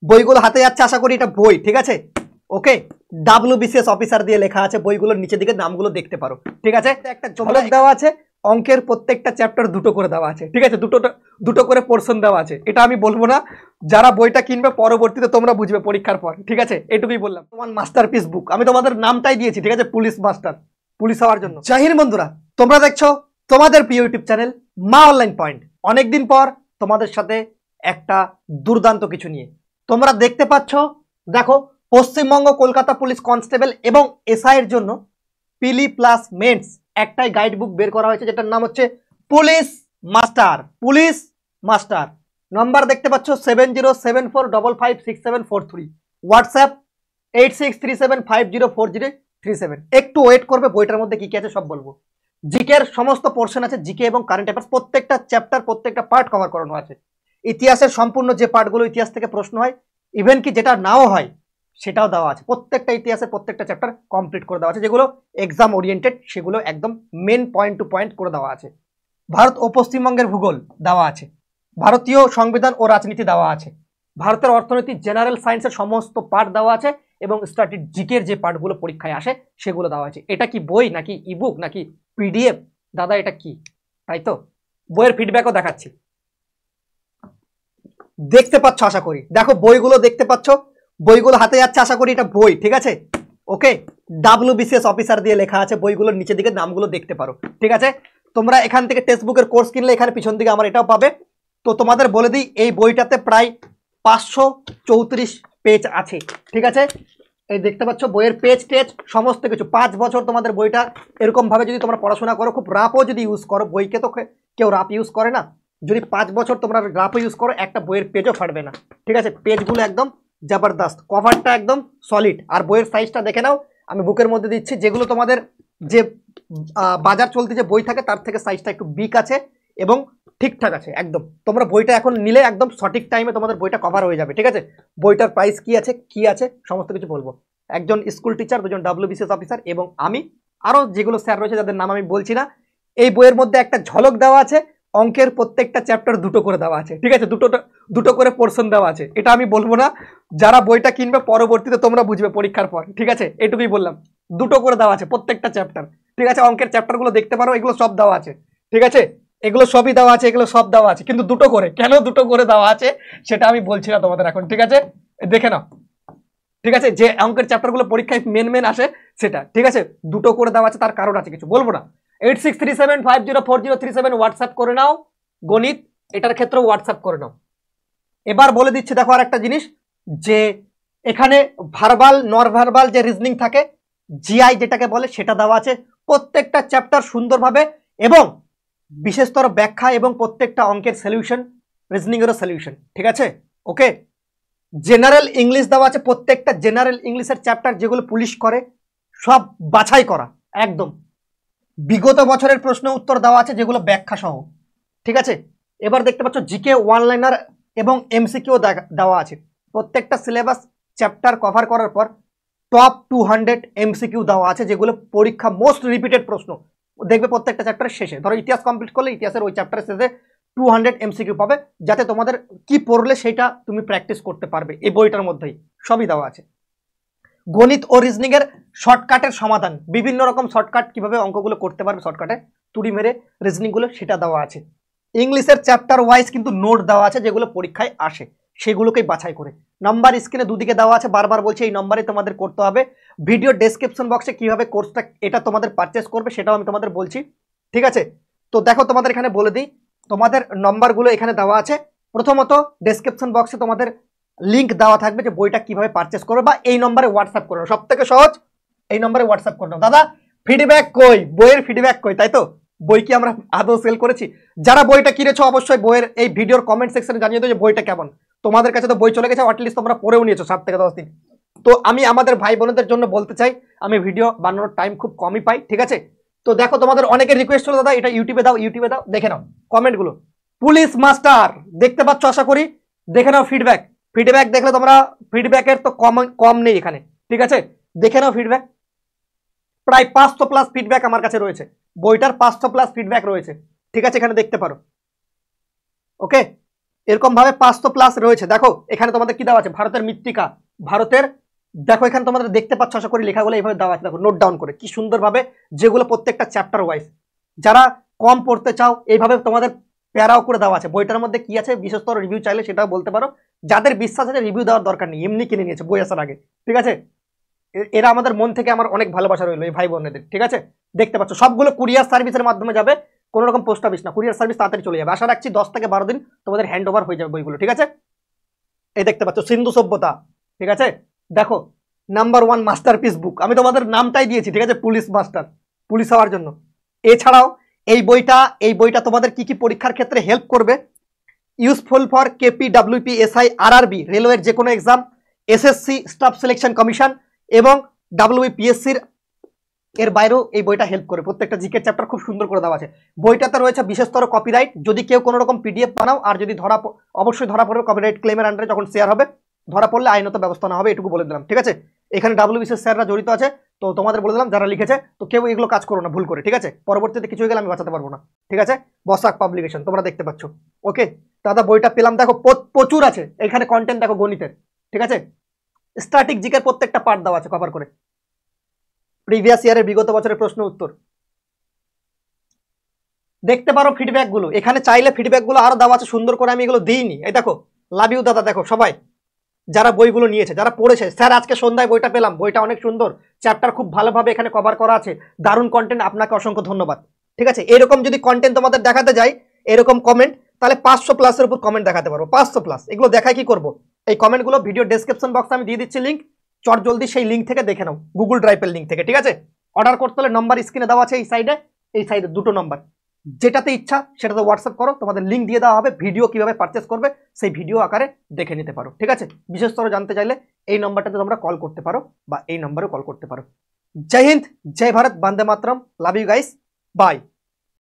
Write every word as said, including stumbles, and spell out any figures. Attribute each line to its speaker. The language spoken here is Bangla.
Speaker 1: বইগুলো হাতে যাচ্ছে, আশা করি এটা বই, ঠিক আছে। ওকে, ডাব্লিউবিসিএস অফিসার দিয়ে লেখা আছে, বইগুলোর নিচের দিকে নামগুলো দেখতে পারো, ঠিক আছে। একটা ঝলক দেওয়া আছে, অঙ্কের প্রত্যেকটা চ্যাপ্টার দুটো করে দেওয়া আছে, ঠিক আছে, দুটো দুটো করে পোর্শন দেওয়া আছে। এটা আমি বলবো না, যারা বইটা কিনবে পরবর্তীতে তোমরা বুঝবে পরীক্ষার পর, ঠিক আছে। এটুকুই বললাম। তোমার মাস্টারপিস বুক, আমি তোমাদের নামটাই দিয়েছি, ঠিক আছে, পুলিশ মাস্টার, পুলিশ হওয়ার জন্য। জয় হিন্দ বন্ধুরা, তোমরা দেখছো তোমাদের প্রিয় YouTube channel Maa online point. অনেকদিন পর তোমাদের সাথে একটা দুর্দান্ত কিছু নিয়ে। তোমরা দেখতে পাচ্ছ, দেখো, পশ্চিমবঙ্গ কলকাতা পুলিশ কনস্টেবল এবং এসআই এর জন্য পিলি প্লাস মেন্স একটাই গাইড বুক বের করা হয়েছে, যেটার নাম হচ্ছে police master. Police master number দেখতে পাচ্ছ seven zero seven four double five six seven four three, WhatsApp eight six three seven five zero four zero three seven. একটু ওয়েট করবে, বইটার মধ্যে কি কি আছে সব বলবো। জিকের সমস্ত পোর্শন আছে, জিকে এবং কারেন্ট অ্যাফেয়ার্স, প্রত্যেকটা চ্যাপ্টার প্রত্যেকটা পার্ট কভার করানো আছে। ইতিহাসের সম্পূর্ণ যে পার্টগুলো ইতিহাস থেকে প্রশ্ন হয়, ইভেন কি যেটা নাও হয় সেটাও দেওয়া আছে। প্রত্যেকটা ইতিহাসের প্রত্যেকটা চ্যাপ্টার কমপ্লিট করে দেওয়া আছে, যেগুলো এক্সাম ওরিয়েন্টেড সেগুলো একদম মেন পয়েন্ট টু পয়েন্ট করে দেওয়া আছে। ভারত ও পশ্চিমবঙ্গের ভূগোল দেওয়া আছে, ভারতীয় সংবিধান ও রাজনীতি দেওয়া আছে, ভারতের অর্থনীতি জেনারেল সায়েন্সের সমস্ত পার্ট দেওয়া আছে, এবং স্ট্র্যাটেজিকের যে পার্টগুলো পরীক্ষায় আসে সেগুলো দেওয়া আছে। এটা কি বই নাকি ইবুক নাকি পিডিএফ দাদা, এটা কি? তাই তো, বইয়ের ফিডব্যাকও দেখাচ্ছি, দেখতে পাচ্ছ আশা করি। দেখো বইগুলো দেখতে পাচ্ছ, বইগুলো হাতে যাচ্ছে, আশা করি এটা বই, ঠিক আছে। ওকে, ডাব্লিউবিসিএস অফিসার দিয়ে লেখা আছে, বইগুলোর নিচের দিকে নামগুলো দেখতে পারো, ঠিক আছে। তোমরা এখান থেকে টেক্সট বুকের কোর্স কিনলে এখানে পিছন দিকে আমার এটাও পাবে। তো তোমাদের বলে দিই, এই বইটাতে প্রায় পাঁচশো চৌত্রিশ পেজ আছে, ঠিক আছে। এই দেখতে পাচ্ছ বইয়ের পেজ টেজ সমস্ত কিছু। পাঁচ বছর তোমাদের বইটা এরকম ভাবে যদি তোমরা পড়াশোনা করো, খুব রাফও যদি ইউজ করো, বইকে তো কেউ রাফ ইউজ করে না, যদি পাঁচ বছর তোমরা রাফ ইউজ করো, একটা বইয়ের পেজও ফাটবে না, ঠিক আছে। পেজগুলো একদম জবরদস্ত, কভারটা একদম সলিড, আর বইয়ের সাইজটা দেখে নাও, আমি বুকের মধ্যে দিচ্ছি। যেগুলো তোমাদের যে বাজার চলতে যে বই থাকে তার থেকে সাইজটা একটু বিগ আছে এবং ঠিকঠাক আছে একদম। তোমরা বইটা এখন নিলে একদম সঠিক টাইমে তোমাদের বইটা কভার হয়ে যাবে, ঠিক আছে। বইটার প্রাইস কি আছে কি আছে সমস্ত কিছু বলবো। একজন স্কুল টিচার, দুজন ডাব্লিউবিসিএস অফিসার এবং আমি, আরও যেগুলো স্যার রয়েছে যাদের নাম আমি বলছি না। এই বইয়ের মধ্যে একটা ঝলক দেওয়া আছে, অঙ্কের প্রত্যেকটা চ্যাপ্টার দুটো করে দেওয়া আছে, ঠিক আছে, দুটো দুটো করে পোর্শন দেওয়া আছে। এটা আমি বলবো না, যারা বইটা কিনবে পরবর্তীতে তোমরা বুঝবে পরীক্ষার পর, ঠিক আছে। এটুকুই বললাম, দুটো করে দেওয়া আছে প্রত্যেকটা চ্যাপ্টার, ঠিক আছে। অঙ্কের চ্যাপ্টারগুলো দেখতে পারো, এগুলো সব দেওয়া আছে, ঠিক আছে। এগুলো সবই দেওয়া আছে, এগুলো সব দেওয়া আছে, কিন্তু দুটো করে, কেন দুটো করে দেওয়া আছে সেটা আমি বলছি না তোমাদের এখন, ঠিক আছে। দেখে নাও, ঠিক আছে, যে অঙ্কের চ্যাপ্টারগুলো পরীক্ষায় মেন মেন আসে সেটা, ঠিক আছে। দুটো করে দেওয়া আছে, তার কারণ আছে কিছু, বলবো না। Eight six three seven five zero four zero three seven WhatsApp করে নাও। গণিত এটার ক্ষেত্রে হোয়াটসঅ্যাপ করে নাও। এবার বলে দিচ্ছে, দেখো আর একটা জিনিস, যে এখানে ভার্বাল নন ভার্বাল যে রিজনিং থাকে, জিআই যেটাকে বলে, সেটা দেওয়া আছে। প্রত্যেকটা চ্যাপ্টার সুন্দরভাবে এবং বিশেষতর ব্যাখ্যা এবং প্রত্যেকটা অঙ্কের সলিউশন, রিজনিং এরও সলিউশন, ঠিক আছে। ওকে, জেনারেল ইংলিশ দেওয়া আছে, প্রত্যেকটা জেনারেল ইংলিশের চ্যাপ্টার যেগুলো পুলিশ করে সব বাছাই করা একদম। বিগত বছরের প্রশ্ন উত্তর দেওয়া আছে, যেগুলো ব্যাখ্যা সহ, ঠিক আছে। এবার দেখতে পাচ্ছ জিকে ওয়ান লাইনার এবং এমসিকিউ দেওয়া আছে। প্রত্যেকটা সিলেবাস চ্যাপ্টার কভার করার পর টপ টু হান্ড্রেড এমসিকিউ দেওয়া আছে, যেগুলো পরীক্ষা মোস্ট রিপিটেড প্রশ্ন দেখবে প্রত্যেকটা চ্যাপ্টারের শেষে। ধরো ইতিহাস কমপ্লিট করলে ইতিহাসের ওই চ্যাপ্টারের শেষে টু হান্ড্রেড এমসিকিউ পাবে, যাতে তোমাদের কি পড়লে সেটা তুমি প্র্যাকটিস করতে পারবে। এই বইটার মধ্যেই সবই দেওয়া আছে। গণিত ও রিজনিং এর শর্টকাটের সমাধান, বিভিন্ন রকম শর্টকাট কিভাবে অঙ্কগুলো করতে পারবে শর্টকাটে তুড়ি মেরে রিজনিংগুলো, সেটা দেওয়া আছে। ইংলিশের চ্যাপ্টার ওয়াইজ কিন্তু নোট দেওয়া আছে, যেগুলো পরীক্ষায় আসে সেগুলোকেই বাছাই করে। নাম্বার স্ক্রিনে দুদিকে দেওয়া আছে, বারবার বলছি এই নম্বরে তোমাদের করতে হবে। ভিডিও ডেসক্রিপশন বক্সে কিভাবে কোর্সটা এটা তোমাদের পারচেস করবে সেটাও আমি তোমাদের বলছি, ঠিক আছে। তো দেখো তোমাদের এখানে বলে দিই, তোমাদের নম্বরগুলো এখানে দেওয়া আছে। প্রথমত ডেসক্রিপশন বক্সে তোমাদের লিঙ্ক দেওয়া থাকবে যে বইটা কিভাবে পারচেস করবে, বা এই নম্বরে হোয়াটসঅ্যাপ করো, সব থেকে সহজ এই নম্বরে হোয়াটসঅ্যাপ করো। দাদা ফিডব্যাক কই, বইয়ের ফিডব্যাক কই, তাই তো, বই কি আমরা আদৌ সেল করেছি? যারা বইটা কিনেছো অবশ্যই বইয়ের এই ভিডিওর কমেন্ট সেকশনে জানিয়ে দাও যে বইটা কেমন। তোমাদের কাছে তো বই চলে গেছে, অ্যাটলিস্ট তোমরা পড়েও নিয়েছো সাত থেকে দশ দিন। তো আমি আমাদের ভাই বোনদের জন্য বলতে চাই, আমি ভিডিও বানানোর টাইম খুব কমই পাই, ঠিক আছে। তো দেখো তোমাদের অনেকের রিকোয়েস্ট হলো, দাদা এটা ইউটিউবে দাও, ইউটিউবে দাও, দেখে নাও কমেন্টগুলো। পুলিশ মাস্টার দেখতে পাচ্ছ আশা করি, দেখে নাও ফিডব্যাক। ফিডব্যাক দেখলে তোমরা, ফিডব্যাকের তো কম কম নেই এখানে, ঠিক আছে। দেখে নাও ফিডব্যাক, প্রায় পাঁচশো প্লাস ফিডব্যাক আমার কাছে রয়েছে, বইটার পাঁচশো প্লাস ফিডব্যাক রয়েছে, ঠিক আছে, এখানে দেখতে পারো। ওকে, এরকম ভাবে পাঁচশো প্লাস রয়েছে। দেখো এখানে তোমাদের কি দেওয়া আছে, ভারতের মৃত্তিকা, ভারতের, দেখো এখানে তোমাদের দেখতে পাচ্ছ আশা করি লেখাগুলো এইভাবে দেওয়া আছে, দেখো নোট ডাউন করে কি সুন্দরভাবে, যেগুলো প্রত্যেকটা চ্যাপ্টার ওয়াইজ। যারা কম পড়তে চাও এইভাবে তোমাদের প্যারাও করে দেওয়া আছে। বইটার মধ্যে কি আছে বিশেষতর রিভিউ চাইলে সেটাও বলতে পারো। যাদের বিশ্বাস আছে রিভিউ দেওয়ার দরকার নেই, এমনি কিনে নিয়েছে বই আসার আগে, ঠিক আছে। এরা আমাদের মন থেকে আমার অনেক ভালোবাসা রইলো এই ভাই বোনেদের, ঠিক আছে। দেখতে পাচ্ছ সবগুলো কুরিয়ার সার্ভিসের মাধ্যমে যাবে, কোনো রকম পোস্ট অফিস না, কুরিয়ার সার্ভিস তাড়াতাড়ি চলে যাবে। আশা রাখছি দশ থেকে বারো দিন তোমাদের হ্যান্ড ওভার হয়ে যাবে বইগুলো, ঠিক আছে। এই দেখতে পাচ্ছ সিন্ধু সভ্যতা, ঠিক আছে। দেখো নাম্বার ওয়ান মাস্টারপিস বুক, আমি তোমাদের নামটাই দিয়েছি, ঠিক আছে, পুলিশ মাস্টার, পুলিশ হওয়ার জন্য। এছাড়াও এই বইটা এই বইটা তোমাদের কি কি পরীক্ষার ক্ষেত্রে হেল্প করবে, useful for KP, WP, SI, RRB, রেলওয়ের যে কোনো exam, SSC staff selection commission এবং ডাব্লিউবিপিএসসির এর বাইরেও এই বইটা হেল্প করে। প্রত্যেকটা জিকে চ্যাপ্টার খুব সুন্দর করে দেওয়া আছে। বইটাতে রয়েছে বিশেষতর কপিরাইট, যদি কেউ কোনো রকম পিডিএফ বানাও আর যদি ধরা, অবশ্যই ধরা পড়বে কপিরাইট ক্লেমের আন্ডারে যখন শেয়ার হবে, ধরা পড়লে আইনত ব্যবস্থা না হবে, এটুকু বলে দিলাম, ঠিক আছে। এখানে ডাব্লিউবিসিএস স্যাররা জড়িত আছে, তো তোমাদের বলে দিলাম যারা লিখেছে, তো কেউ এগুলো কাজ করো না ভুল করে, ঠিক আছে। পরবর্তীতে কিছু হয়ে গেলে আমি বাঁচাতে পারবো না, ঠিক আছে। বসাক পাবলিকেশন তোমরা দেখতে পাচ্ছ, ওকে। দাদা বইটা পেলাম, দেখো প্রচুর আছে এখানে কন্টেন্ট, দেখো গণিতের, ঠিক আছে। স্ট্যাটিক জিকের প্রত্যেকটা পার্ট দেওয়া আছে কভার করে, প্রিভিয়াস ইয়ারের বিগত বছরের প্রশ্ন উত্তর দেখতে পারো। ফিডব্যাক গুলো এখানে চাইলে ফিডব্যাক গুলো আরো দেওয়া আছে সুন্দর করে, আমি এগুলো দিইনি। এই দেখো লাভ ইউ দাদা, দেখো সবাই যারা বইগুলো নিয়েছে, যারা পড়েছে, স্যার আজকে সন্ধ্যায় বইটা পেলাম, বইটা অনেক সুন্দর, চ্যাপ্টার খুব ভালোভাবে এখানে কভার করা আছে, দারুণ কন্টেন্ট, আপনাকে অসংখ্য ধন্যবাদ, ঠিক আছে। এরকম যদি কন্টেন্ট তোমাদের দেখাতে যাই, এরকম কমেন্ট, তাহলে পাঁচশো প্লাসের উপর কমেন্ট দেখাতে পারবো, পাঁচশো প্লাস। এগুলো দেখায় কি করবো, এই কমেন্টগুলো ভিডিও ডেসক্রিপশন বক্সে আমি দিয়ে দিচ্ছি লিঙ্ক, চট জলদি সেই লিঙ্ক থেকে দেখে নাও, গুগল ড্রাইভের লিঙ্ক থেকে, ঠিক আছে। অর্ডার করতে হলে নম্বর স্ক্রিনে দেওয়া আছে এই সাইডে, এই সাইডে দুটো নম্বর, যেটাতে ইচ্ছা সেটাতে হোয়াটসঅ্যাপ করো, তোমাদের লিঙ্ক দিয়ে দেওয়া হবে, ভিডিও কিভাবে পারচেস করবে সেই ভিডিও আকারে দেখে নিতে পারো, ঠিক আছে। বিশেষতর জানতে চাইলে এই নম্বরটাতে তোমরা কল করতে পারো বা এই নম্বরে কল করতে পারো। জয় হিন্দ, জয় ভারত, বন্দে মাতরম, লাভ ইউ গাইস, বাই।